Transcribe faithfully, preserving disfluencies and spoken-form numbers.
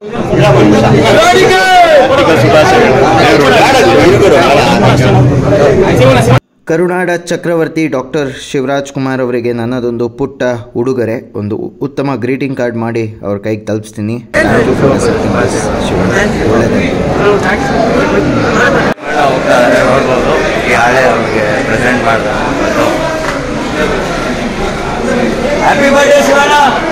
ಕರುನಾಡ ಚಕ್ರವರ್ತಿ ಡಾಕ್ಟರ್ ಶಿವರಾಜ್ ಕುಮಾರ್ ಅವರಿಗೆ ನನ್ನದೊಂದು ಪುಟ್ಟ ಉಡುಗೊರೆ, ಒಂದು ಉತ್ತಮ ಗ್ರೀಟಿಂಗ್ ಕಾರ್ಡ್ ಮಾಡಿ ಅವ್ರ ಕೈಗೆ ತಲುಪಿಸ್ತೀನಿ. Happy birthday Shivanna.